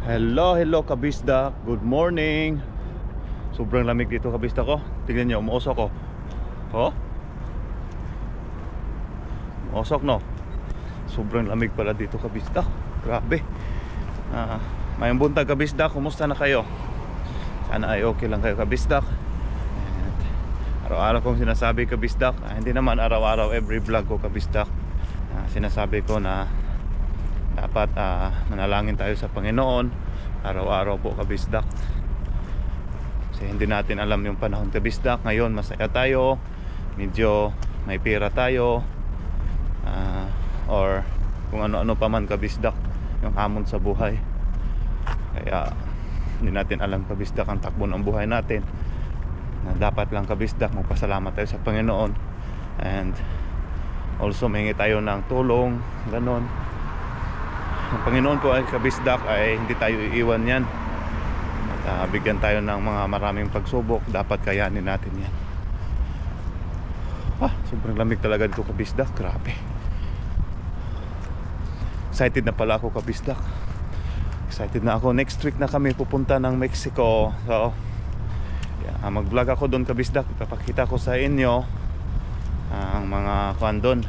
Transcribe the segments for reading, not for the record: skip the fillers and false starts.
Hello kabisdak, good morning. Sobrang lamig dito kabisdak ko. Tignan nyo, umuusok ko. Oh, umuusok no. Sobrang lamig pala dito kabisdak. Grabe. Mayang buntag kabisdak, kumusta na kayo? Sana ay okay lang kayo kabisdak. Araw-araw kong sinasabi kabisdak, hindi naman araw-araw every vlog ko kabisdak. Sinasabi ko na dapat manalangin tayo sa Panginoon araw-araw po kabisdak. Kasi hindi natin alam yung panahon kabisdak. Ngayon masaya tayo, medyo may pera tayo, or kung ano-ano pa man kabisdak, yung hamon sa buhay. Kaya hindi natin alam kabisdak ang takbo ng buhay natin. Dapat lang kabisdak magpasalamat tayo sa Panginoon, and also mahingi tayo ng tulong, ganon. Ang Panginoon po ay kabisdak ay hindi tayo iiwan yan. At bigyan tayo ng mga maraming pagsubok, dapat kayanin natin yan. Sobrang lamig talaga dito kabisdak, grabe. Excited na pala ako kabisdak. Excited na ako, next week na kami pupunta ng Mexico. So mag vlog ako doon kabisdak, ipapakita ko sa inyo ang mga kuan doon,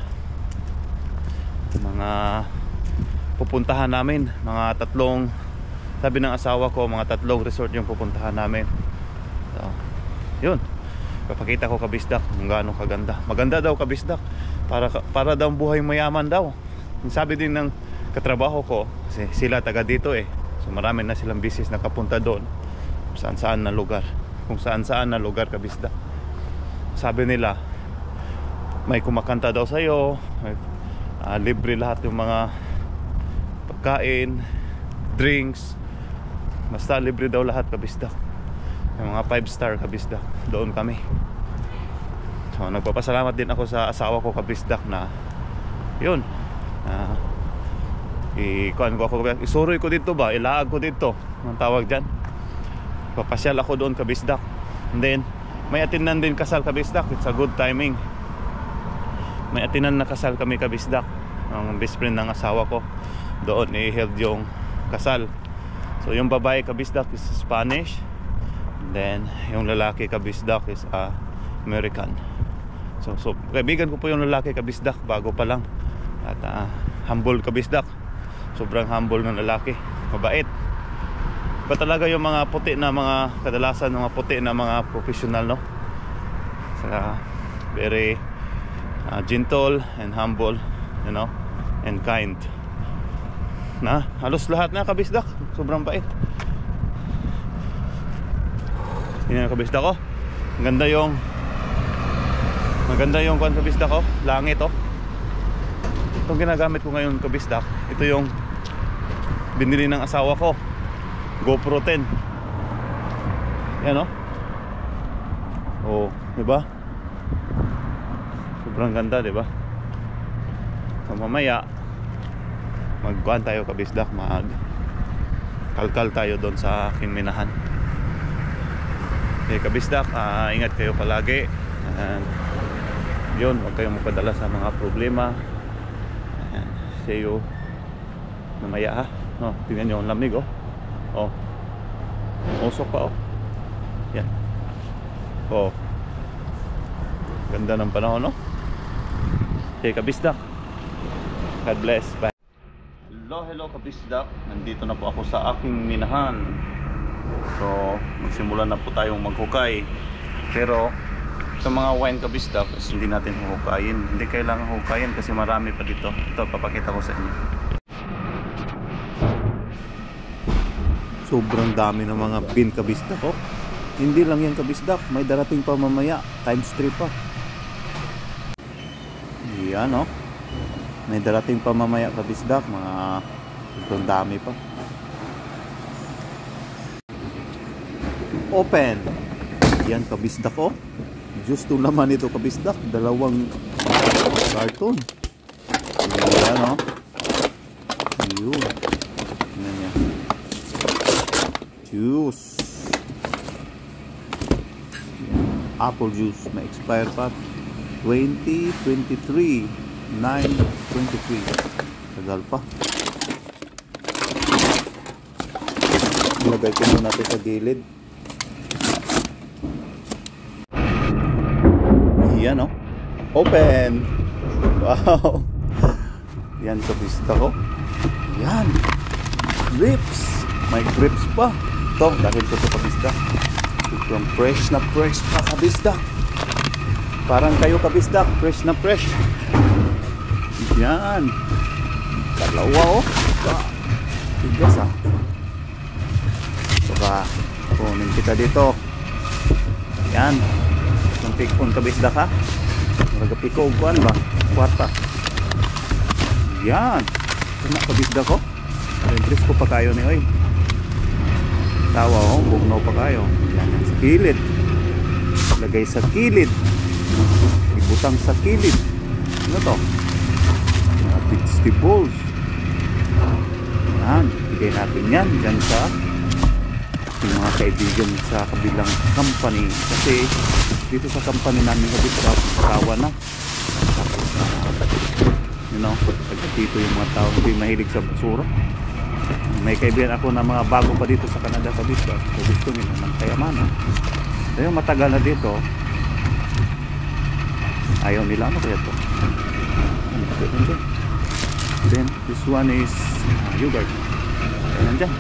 mga pupuntahan namin. Mga tatlong, sabi ng asawa ko, mga tatlong resort yung pupuntahan namin. So yun, ipapakita ko kabisdak kung gaano kaganda. Maganda daw kabisdak, para daw buhay mayaman daw. Sabi din ng katrabaho ko, kasi sila taga dito so marami na silang business nakapunta doon, saan-saan na lugar, kung saan-saan na lugar kabisdak. Sabi nila may kumakanta daw sa'yo, libre lahat yung mga pagkain, drinks, basta libre daw lahat kabisdak. Yung mga 5-star kabisdak, doon kami. So nagpapasalamat din ako sa asawa ko kabisdak na yun, ikuan ko ako, isuroy ko dito ba, ilaag ko dito, ang tawag dyan. Papasyal ako doon kabisdak. And then may atinan din kasal kabisdak. It's a good timing. May atinan na kasal kami kabisdak. Ang best friend ng asawa ko, doon i-held yung kasal. So yung babae kabisdak is Spanish, and then yung lalaki kabisdak is American. So kaibigan ko po yung lalaki kabisdak, bago pa lang. At humble kabisdak. Sobrang humble ng lalaki, mabait. Ba talaga yung mga puti na mga, kadalasan mga puti na mga professional, no? So, very gentle and humble, you know, and kind. Na halos lahat na kabisdak, sobrang bait. Yan ang kabisdak ko. Maganda yung kuan kabisdak ko, langit Itong ginagamit ko ngayon kabisdak, ito yung binili ng asawa ko, GoPro 10. Yan diba? Sobrang ganda, diba? So mamaya magkuhan tayo kabisdak, kalkal tayo doon sa aking minahan. Okay kabisdak, ingat kayo palagi, and yun, huwag kayong magpadala sa mga problema. And see you mamaya tingnan nyo ang lamig usok pa yan. Ganda ng panahon Okay kabisdak, God bless, bye. Hello kabisdak, nandito na po ako sa aking minahan. So magsimula na po tayong maghukay. Pero sa mga wine kabisdak, hindi natin huhukayin. Hindi kailangan hukayin kasi marami pa dito. Ito, papakita ko sa inyo. Sobrang dami ng mga bin kabisdak Hindi lang yan kabisdak, may darating pa mamaya, times 3 pa. Yan may darating pa mamaya kabisdak, mga sobrang dami pa. Open. Yan kabisdak Just to naman ito kabisdak, 2 karton. Yan yun. Tingnan niya. Juice. Apple juice, may expire pa 2023 9/23. Tagal pa. Ilagay ko muna ito sa gilid. Yan oh. Open! Wow! Yan kabisdak ko. Yan! Grips! May grips pa. Ito, dahil ko ito kabisdak. Yung fresh na fresh pa kabisdak. Parang kayo kabisdak, fresh na fresh. Yan! Dalawa oh. Tigas ah. Saka, kunin kita dito. Yan. Ang pikon kabisdak ha. Magapiko o kuan ba? Kwarta. Yan. Kena kabisdak ko. Impress ko pa kayo ni oy. Tawa oh, bugnaw pa kayo. Yan sa kilid. Lagay sa kilid. Ibutang sa kilid. Ano to? Mga vegetables. Yan. Bigay natin yan. Diyan sa yung mga kaibigan sa kabilang company. Kasi dito sa company namin kabisdak, kawa na. You know, dito yung mga tao hindi mahilig sa basura. May kaibigan ako na mga bago pa dito sa Canada kabisdak. So gusto nila ng kayamanan. Kaya matagal na dito. Ayaw nila ano kaya to. Then this one is yogurt. Ayan dyan.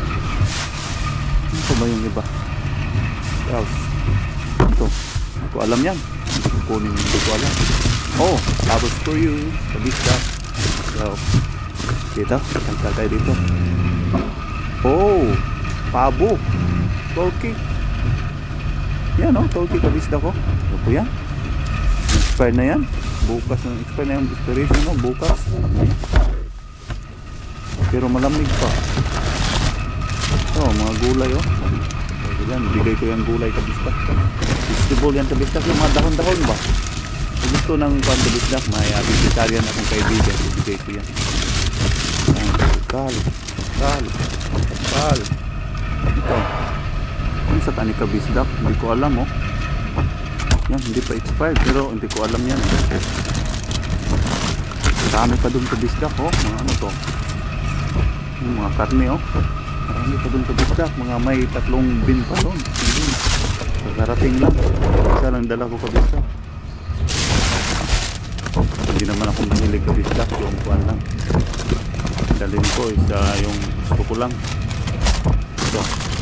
Ito ba yung iba? Else. Ito. Hindi ko alam yan. Hindi ko kunin. Hindi ko alam. Oh, tapos for you. Kabisdak. So, kita. Tangkal tayo dito. Oh, pabo. Turkey. Yan oh, turkey kabisdak ko. Ito po yan. Expire na yan. Bukas na. Expire na yung expiration no. Bukas. Pero malamig pa. Oh, mga gulay oh. Yan, bigay ko yung gulay kabisdak. Vegetable yan kabisdak. Yung mga dahon-dahon ba? Kung gusto ng kabisdak, may vegetarian akong kaibigan. Bigay ko yan. Kal. Ito. Kung sa tani kabisdak, hindi ko alam oh. Yan, hindi pa expired. Pero hindi ko alam yan. Marami pa dun kabisdak oh. Mga ano to? Yung mga karne oh. Marami pa dun kabisdak. Mga may 3 bin pa dun. Karating lang. Isa lang dala ko kabisdak. Hindi naman ako mahilig kabisdak. Yung kuwan lang. Dalhin ko isa yung gusto ko lang. Ito.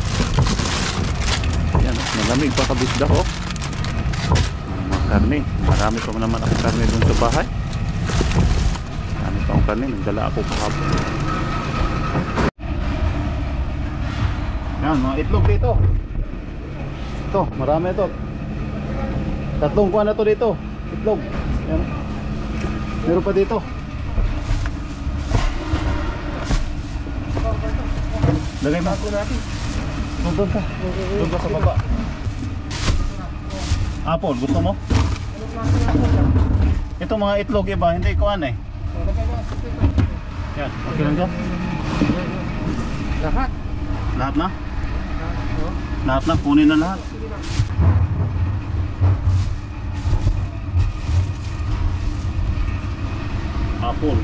Yan. Malamig pa kabisdak oh. Mga karne. Marami pa naman ako karne dun sa bahay. Marami pa akong karne. Nagdala ako kahapon. Yan, mga itlog dito. Ito, marami ito. 3 kuha na to dito. Itlog. Yan. Meron pa dito. Lagay mo. Doon ka. Doon ka sa baba. Apple, gusto mo? Ito mga itlog iba, hindi kuhaan eh. Yan, okay lang dyan. Lahat? Lahat na? Lahat na, kunin na lahat. Apple.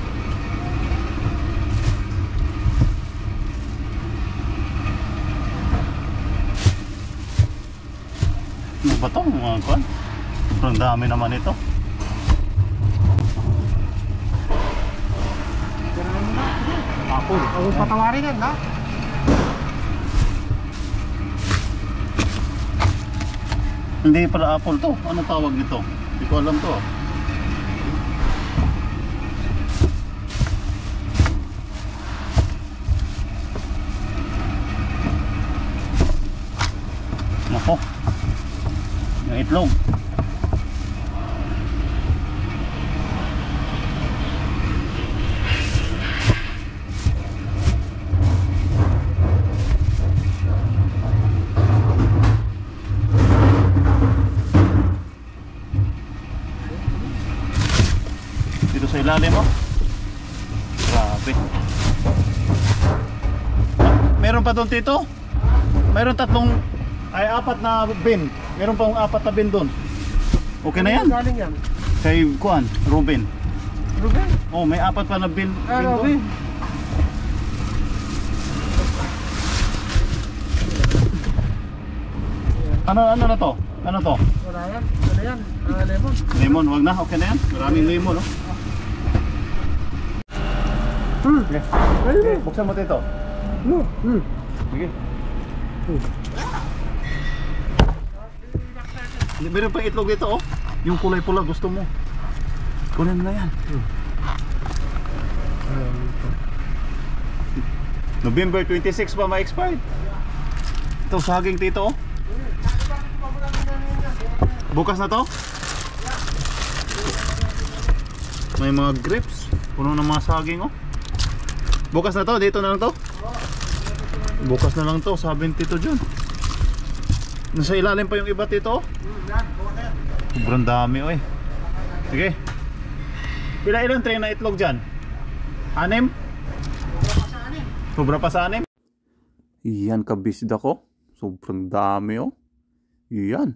Ano ba ito mga kuhan? Sobrang dami naman ito. Apple. Huwag patawarin yan ha? Hindi pala apple to. Ano tawag nito? Hindi ko alam to. Nako. Yung itlog. Sa ilalim mo. Grabe. Meron pa doon dito. Meron 4 na bin. Meron pa 4 na bin doon. Okay na yan. Galing yan. Kay Kuan, Ruben. Ruben? Oh, may 4 pa na bin. Ruben. Ano na to? Ano to? Wala yan. Wala yan. Lemon. Lemon, wag na. Okay na yan. Maraming lemon, no? Okay. Okay, buksan mo dito. No. Sige. Meron pa itlog dito, oh. Yung kulay pula, gusto mo. Kunin mo na yan. November 26 pa ma-expired. Ito, saging dito, oh. Bukas na to? May mga grapes. Puno ng mga saging, oh. Bukas na to? Dito na lang to? Bukas na lang to, 72 dyan. Nasa ilalim pa yung iba dito, oh. Sobrang dami, oh, eh. Sige. Ilang tray na itlog dyan? 6? Sobra pa sa 6? Iyan kabisda ko. Sobrang dami, oh. Iyan.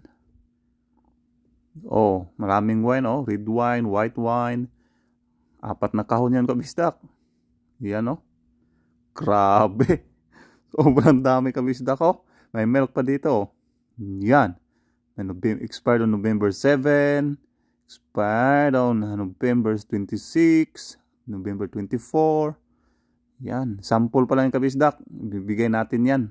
Oh, maraming wine, oh. Red wine, white wine. 4 na kahon yan kabisdak. Iyan, oh. Grabe. Sobrang dami kabisdak ko. May milk pa dito, oh. Yan. Expired on November 7. Expired on November 26. November 24. Yan. Sample pa lang yung kabisdak. Bibigay natin yan.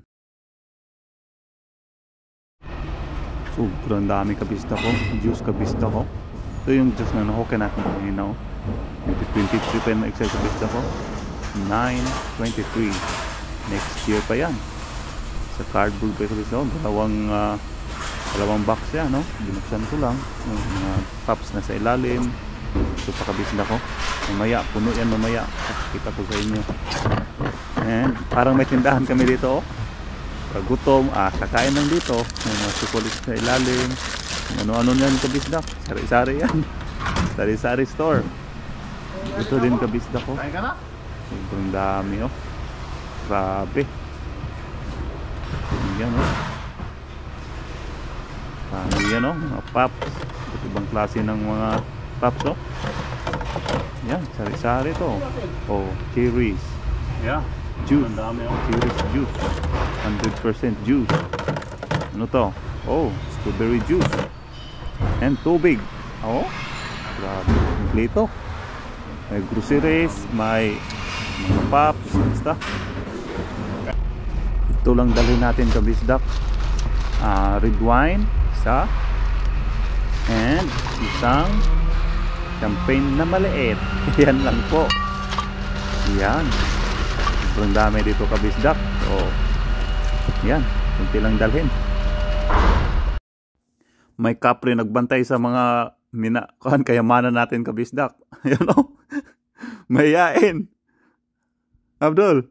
Sobrang dami kabisdak ko. Juice kabisdak ko. Ito yung juice na nahoke natin kanina, oh. 23 pa yung ma-excel kabisdak ko. 9.23. Next year pa yan. Sa cardboard pa yung kabisdak ko. Dalawang box yan, no? Binuksan ko lang. Yung mga cups na sa ilalim. Ito pa kabisdak ko. Mamaya, puno yan mamaya. Kita ko sa inyo. And parang may tindahan kami dito, oh. Gutom, kakain lang dito. May mga chocolate sa ilalim. Ano-ano yan kabisdak. Sari-sari yan. Sari-sari store. Ito din kabisdak ko. Kain ka na? Sobrang dami, oh. Grabe. Yan, oh. Yan, oh. Mga pops. Ibang klase ng mga pops, oh. Yan, sari-sari to. Oh, cherries. Yeah. Juice. Ang dami, oh. Cherries juice. 100% juice. Ano to? Oh, strawberry juice. And tubig. Oh, grabe. Kompleto. May groceries, may mga pops, basta. Ito lang dalhin natin kabisdak. Red wine, isa. And isang champagne na maliit. Yan lang po. Yan. Sobrang dami dito kabisdak. So, yan. Kunti lang dalhin. May kapre nagbantay sa mga kayamanan natin kabisdak. Yan, o. Mahiyain. Abdul.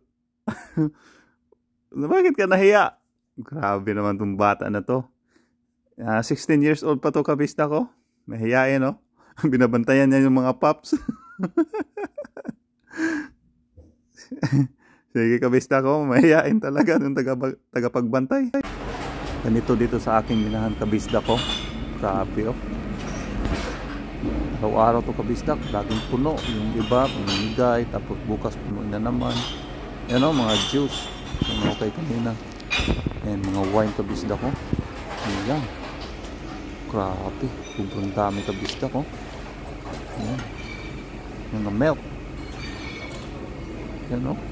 Bakit ka nahiya? Grabe naman tong bata na to. 16 years old pa to kabisdak ko. Mahiyain, o. Binabantayan niya yung mga pups. Sige kabisdak ko. Mahiyain talaga yung tagapagbantay. Ganito dito sa aking minahan kabisdak ko. Grabe, oh. Araw-araw to kabisdak, laging puno. Yung iba, pumigay, tapos bukas puno na naman. Yan, oh, mga juice. Yung okay kanina. Yan, mga wine kabisdak ko. Yan. Grabe, sobrang dami kabisdak ko. Yan. Mga milk. Yan, oh.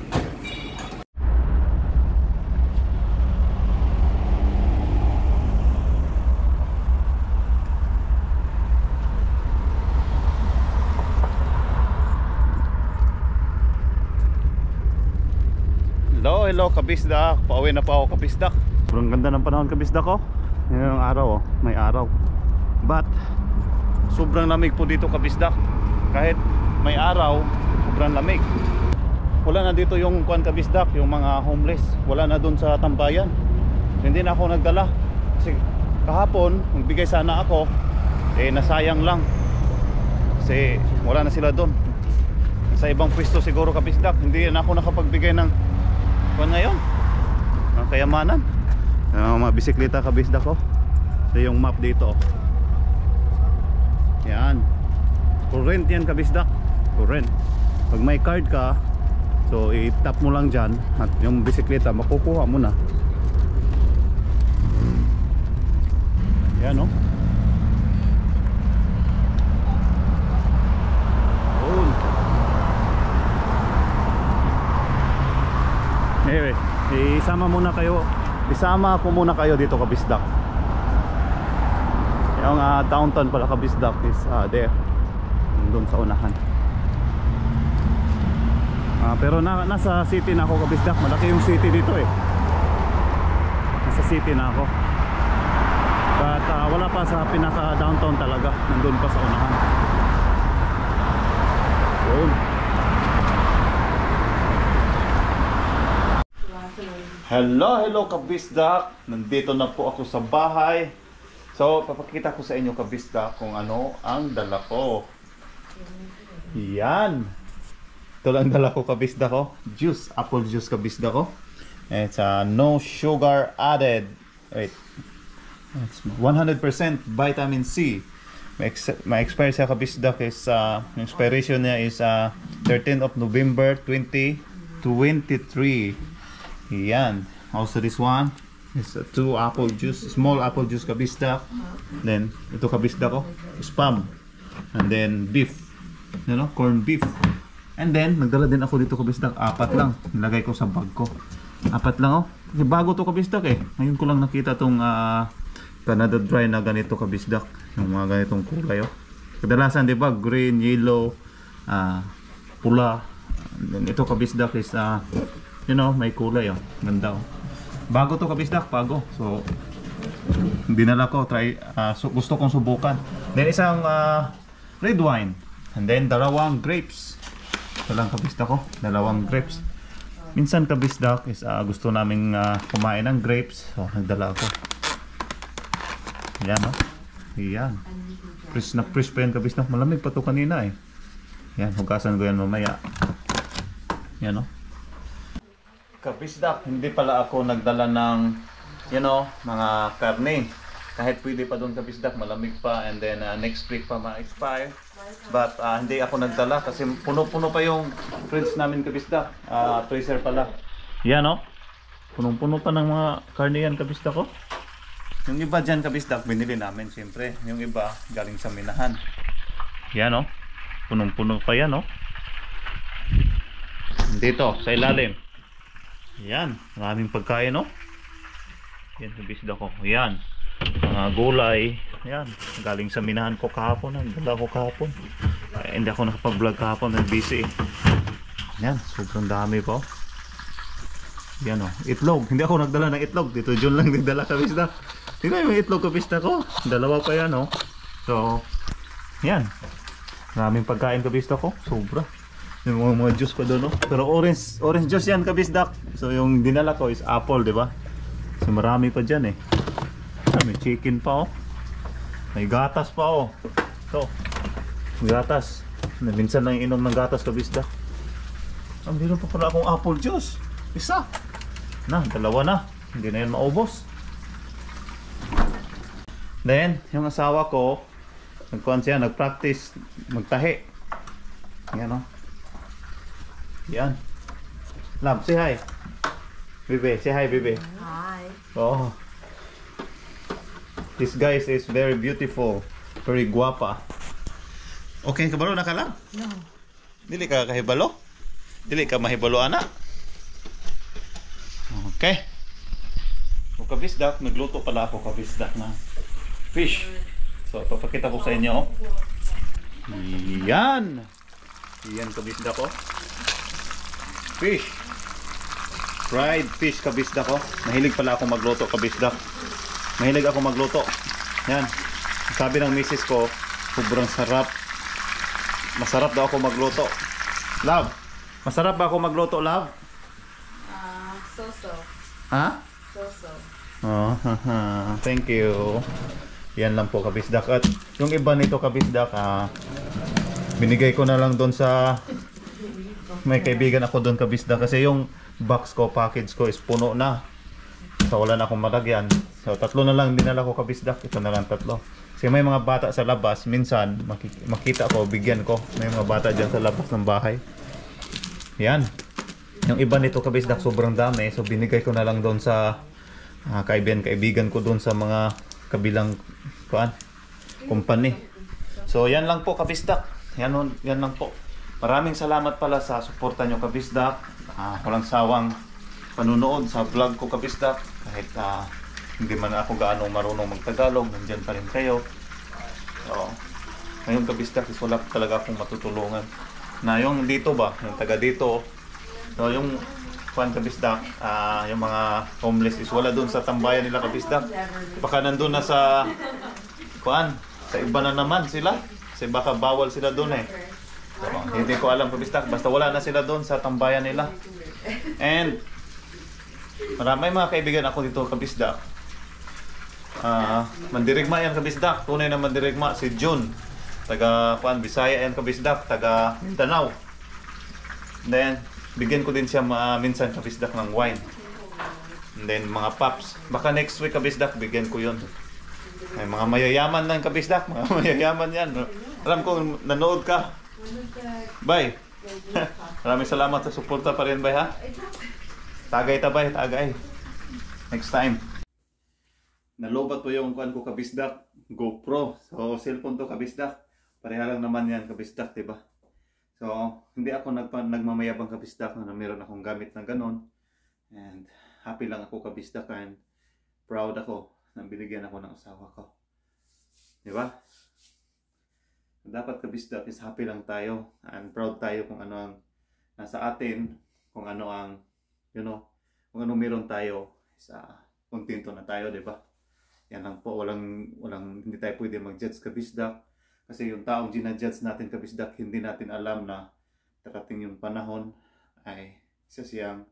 Hello kabisdak, pauwi na pa ako kabisdak. Sobrang ganda ng panahon kabisdak ko. Yan ang araw, oh. May araw. But sobrang lamig po dito kabisdak. Kahit may araw, sobrang lamig. Wala na dito yung kuan kabisdak, yung mga homeless. Wala na dun sa tambayan. Hindi na ako nagdala. Kasi kahapon, magbigay sana ako, nasayang lang. Kasi wala na sila dun. Sa ibang pwesto siguro kabisdak. Hindi na ako nakapagbigay ng ngayon ang kayamanan, mga bisikleta kabisdak ko. Ito yung map dito, yan, current yan kabisdak, current. Pag may card ka, so i-tap mo lang dyan at yung bisikleta makukuha mo na. Yan, no? Oh. Anyway, isama ko muna kayo dito Kabisdak. Yung downtown pala Kabisdak is there, doon sa unahan. Pero nasa city na ako Kabisdak. Malaki yung city dito eh. Nasa city na ako. But wala pa sa pinaka downtown talaga. Nandun pa sa unahan. Yun. Hello Kabisdak. Nandito na po ako sa bahay. So papakita ko sa inyo Kabisdak kung ano ang dala ko. Yan. Ito lang dala ko Kabisdak ko. Juice, apple juice Kabisdak ko. It's no sugar added. Wait. It's 100% vitamin C. My expiry sa Kabisdak is expiration niya is 13th of November 2023. Yan. Also this one is 2 apple juice, small apple juice Kabisdak. Then ito Kabisdak ko, spam. And then beef. You know, corned beef. And then nagdala din ako dito Kabisdak, 4 lang. Nilagay ko sa bag ko. 4 lang oh. Kasi bago to Kabisdak eh. Ngayon ko lang nakita tong Canada Dry na ganito Kabisdak. Yung mga ganitong kulay oh. Kadalasan 'di ba, green, yellow, pula. And then ito Kabisdak is you know, may kulay oh. Ganda oh. Bago to Kabisdak, bago. So dinala ko, gusto kong subukan. Then isang red wine. And then 2 grapes. Ito lang Kabisdak ko, 2 grapes. Minsan Kabisdak is gusto naming kumain ng grapes. So nagdala ako. Yan oh. Yan. Fresh na fresh pa yan Kabisdak. Malamig pa to kanina eh. Yan, hugasan ko yan mamaya. Yan oh. Kabisdak, hindi pala ako nagdala ng, you know, mga karne. Kahit pwede pa doon Kabisdak, malamig pa, and then next week pa ma-expire. But hindi ako nagdala kasi puno-puno pa yung fridge namin Kabisdak. Freezer pala. Yan o. Punong-puno pa ng mga karne yan Kabisdak ko. Yung iba dyan Kabisdak, binili namin siyempre. Yung iba, galing sa minahan. Yan o. Punong-puno pa yan o. Dito, sa ilalim. Yan, maraming pagkain no. Yan Kabisdak ko. Yan. Mga gulay. Yan, galing sa minahan ko kahapon. Nagdala ko kahapon. Hindi ako nakapag-vlog kahapon, busy. Yan, sobrang dami po. Yan oh, itlog. Hindi ako nagdala ng itlog. Dito John lang nagdala Kabisdak. Tingnan yung itlog Kabisdak ko. 2 pa yan oh. So, yan. Maraming pagkain Kabisdak ko. Sobra. Yung mga juice pa doon, no? Pero orange juice yan Kabisdak. So yung dinala ko is apple, di ba? So marami pa dyan eh. May chicken pa oh. May gatas pa oh. So, gatas. Minsan lang inom ng gatas Kabisdak. Meron pa pala akong apple juice. Isa. 2 na. Hindi na yan maubos. Then, yung asawa ko, nag-practice magtahi. Yan oh. Yan. Love, say hi. Bebe, say hi, Bebe. Hi. Oh. This guy is very beautiful. Very guapa. Okay, kabalo na ka lang? No. Dili ka kahibalo? Dili ka mahibalo, anak? Okay. O Kabisdak, nagluto pala ako Kabisdak na fish. So, papakita ko sa inyo. Yan. Yan Kabisdak ko. Fish. Fried fish Kabisdak ko. Mahilig pala ako magluto Kabisdak. Mahilig ako magluto. Yan. Sabi ng misis ko, sobrang sarap. Masarap daw ako magluto. Love, masarap ba ako magluto, Love? So-so. Ha? So-so. Oh, thank you. Yan lang po Kabisdak. At yung iba nito Kabisdak, binigay ko na lang doon sa may kaibigan ako doon Kabisdak. Kasi yung box ko, package ko is puno na. So wala na akong malagyan. So 3 na lang dinala ko Kabisdak. Ito na lang 3. Kasi may mga bata sa labas. Minsan makita ko, bigyan ko. May mga bata dyan sa labas ng bahay. Yan. Yung iba nito Kabisdak sobrang dami. So binigay ko na lang doon sa kaibigan ko doon sa mga kabilang kuan company. So yan lang po kabisdak. Yan lang po. Maraming salamat pala sa suporta nyo kabisdak. Walang sawang panunood sa vlog ko kabisdak. Kahit hindi man ako gaano marunong magtagalog, nandiyan pa rin kayo. So, ngayon kabisdak is wala talaga akong matutulungan. Na yung dito ba, yung taga dito. So yung kuan kabisdak, yung mga homeless is wala doon sa tambayan nila kabisdak. Baka nandun na sa kuan, sa iba na naman sila. Kasi baka bawal sila doon eh. So, hindi ko alam kabisdak, basta wala na sila doon sa tambayan nila. And marami mga kaibigan ako dito kabisdak. Mandirigma yan kabisdak, tunay na mandirigma si June. Taga kuan Bisaya yan kabisdak, taga Mindanao. Then bigyan ko din siya minsan kabisdak ng wine. And then mga paps. Baka next week kabisdak bigyan ko 'yon. Ay mga mayayaman lang kabisdak, mga mayayaman yan. Alam ko nanood ka. Bye. Maraming salamat sa suporta pa rin, bye ha. Tagay tabay, tagay. Next time. Nalobat po yung kuan ko kabisdak, GoPro. So cellphone to kabisdak. Pareha lang naman yan kabisdak, diba? So hindi ako nagmamayabang kabisdak na meron akong gamit na ganon. And happy lang ako kabisdak and proud ako na binigyan ako ng asawa ko. Diba? Dapat kabisdak is happy lang tayo and proud tayo kung ano ang nasa atin, kung ano ang, kung ano meron tayo, sa kontento na tayo, diba? Yan lang po, hindi tayo pwede mag-judge kabisdak. Kasi yung taong ginajudge natin kabisdak, hindi natin alam na darating yung panahon ay isa siyang,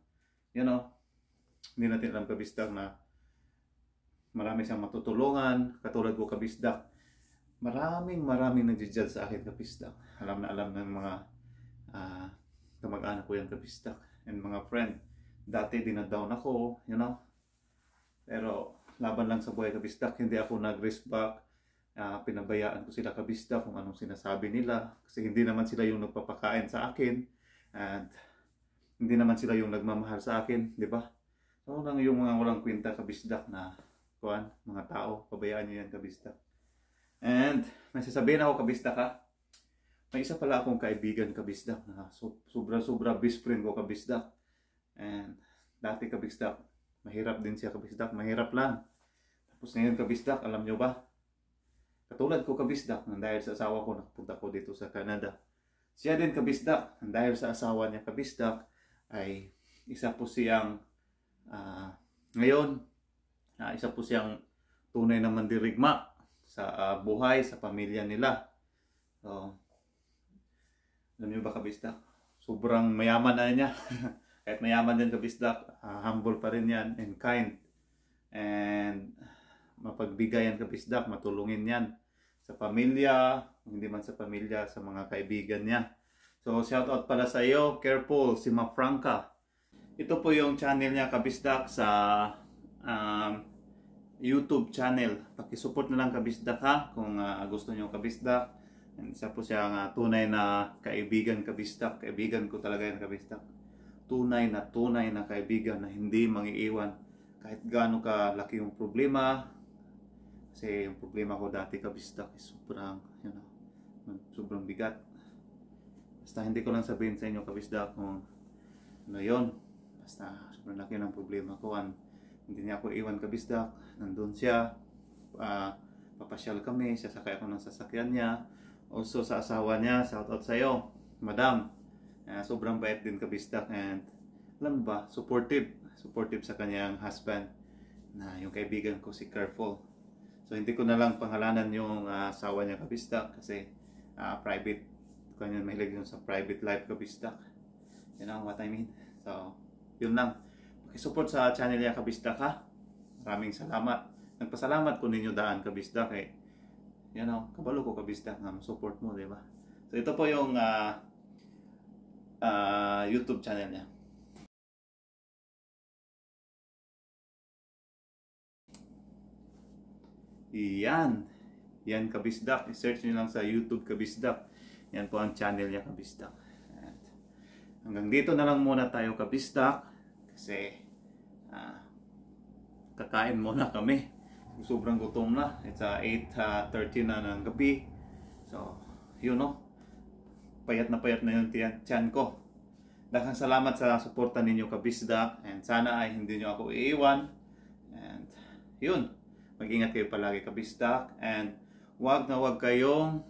hindi natin alam kabisdak na marami siyang matutulungan. Katulad ko kabisdak, maraming nag-judge sa akin kabisdak. Alam na alam ng mga kamag-anak ko yan kabisdak and mga friend. Dati dinadown ako, pero laban lang sa buhay kabisdak, hindi ako nag-risk back. Pinabayaan ko sila kabisdak kung anong sinasabi nila. Kasi hindi naman sila yung nagpapakain sa akin. And hindi naman sila yung nagmamahal sa akin, di ba? So lang yung mga walang kwenta kabisdak na mga tao, pabayaan nyo yan kabisdak. And may sasabihin ako kabisdak ha. May isa pala akong kaibigan kabisdak na sobra best friend ko kabisdak. And dati kabisdak, mahirap din siya kabisdak, mahirap lang. Tapos ngayon kabisdak, alam nyo ba? Katulad ko kabisdak, dahil sa asawa ko nakapunta ko dito sa Canada. Siya din kabisdak, dahil sa asawa niya kabisdak, ay isa po siyang ngayon, isa po siyang tunay na mandirigma sa buhay, sa pamilya nila. So, alam niyo ba kabisdak? Sobrang mayaman na niya. Kahit mayaman din kabisdak, humble pa rin yan and kind. And mapagbigay yan kabisdak, matulungin yan sa pamilya, hindi man sa pamilya, sa mga kaibigan niya. So shout out pala sa iyo, Careful, si Ma Franca. Ito po yung channel niya kabisdak sa YouTube channel. Pakisupport na lang kabisdak ha kung gusto niyo kabisdak. And isa po siya tunay na kaibigan kabisdak. Kaibigan ko talaga yan kabisdak. Tunay na kaibigan na hindi mangiiwan kahit gaano ka laki yung problema. Kasi yung problema ko dati kabisdak is sobrang bigat. Basta hindi ko lang sabihin sa inyo kabisdak kung ano yun. Basta sobrang laki ng problema ko. Hindi niya ako iwan kabisdak. Nandun siya. Papasyal kami. Sasakay ako ng sasakyan niya. Also sa asawa niya. Shout out sa iyo, Madam. Sobrang bait din kabisdak. And alam ba, supportive sa kanyang husband na yung kaibigan ko si Careful. So hindi ko na lang pangalanan yung asawa niya kabisdak kasi private, kanya mahilig yun sa private life kabisdak. You know what I mean? So yun lang, pakisupport sa channel niya kabisdak ha. Maraming salamat. Nagpasalamat ko ninyo daan kabisdak eh. Kabalo ko kabisdak nga support mo, di ba? So ito po yung YouTube channel niya. Yan kabisdak. I-search nyo lang sa YouTube kabisdak. Yan po ang channel niya kabisdak. At hanggang dito na lang muna tayo kabisdak. Kasi kakain muna kami. sobrang gutom na. It's 8:30 na ng gabi. So, yun no. Payat na yung tiyan ko. Daghang salamat sa suporta ninyo kabisdak, and sana ay hindi nyo ako iiwan. And yun, mag-ingat kayo palagi kabisdak, and wag kayong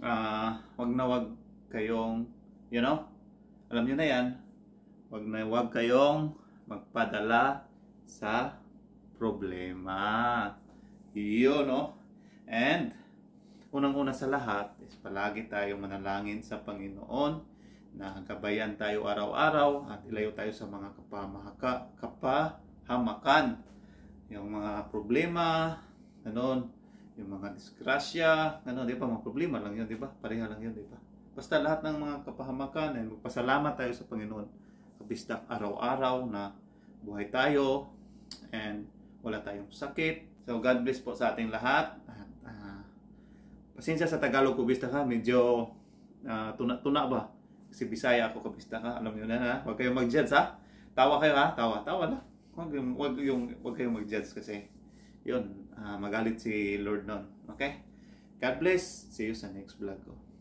you know, alam nyo na yan, wag kayong magpadala sa problema. Yun no. And unang-una sa lahat is palagi tayong manalangin sa Panginoon na gabayan tayo araw-araw at ilayo tayo sa mga kapahamakan. Yung mga problema, ganun, yung mga disgrasya, ganun, di ba? Mga problema lang yun, di ba? Pareha lang yun, di ba? Basta lahat ng mga kapahamakan, ay magpasalamat tayo sa Panginoon kabisdak araw-araw na buhay tayo and wala tayong sakit. So God bless po sa ating lahat. Pasensya sa Tagalog ko bista ka, medyo tuna-tuna ba? Kasi Bisaya ako kabista ka, alam niyo na ha. Huwag kayong mag-judge ha. Tawa kayo ha, tawa lang. Huwag kayong mag-judge kasi yun, magalit si Lord nun. Okay? God bless. See you sa next vlog ko.